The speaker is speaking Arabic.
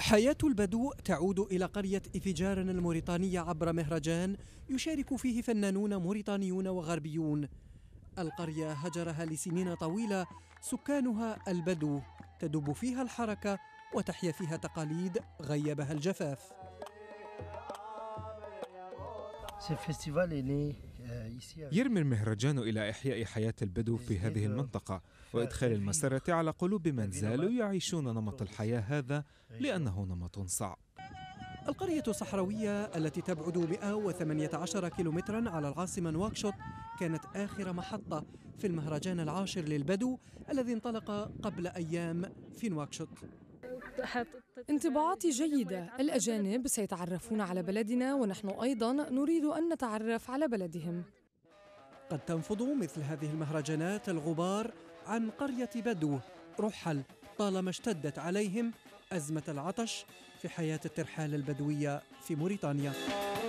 حياة البدو تعود إلى قرية إفيجارن الموريتانية عبر مهرجان يشارك فيه فنانون موريتانيون وغربيون. القرية هجرها لسنين طويلة سكانها البدو، تدب فيها الحركة وتحيا فيها تقاليد غيبها الجفاف. يرمي المهرجان إلى إحياء حياة البدو في هذه المنطقة وإدخال المسرة على قلوب من زالوا يعيشون نمط الحياة هذا لأنه نمط صعب. القرية الصحراوية التي تبعد 118 كيلومترا على العاصمة نواكشوط كانت آخر محطة في المهرجان العاشر للبدو الذي انطلق قبل أيام في نواكشوط. انطباعاتي جيدة، الأجانب سيتعرفون على بلدنا ونحن أيضا نريد أن نتعرف على بلدهم. قد تنفض مثل هذه المهرجانات الغبار عن قرية بدو رحل طالما اشتدت عليهم أزمة العطش في حياة الترحال البدوية في موريتانيا.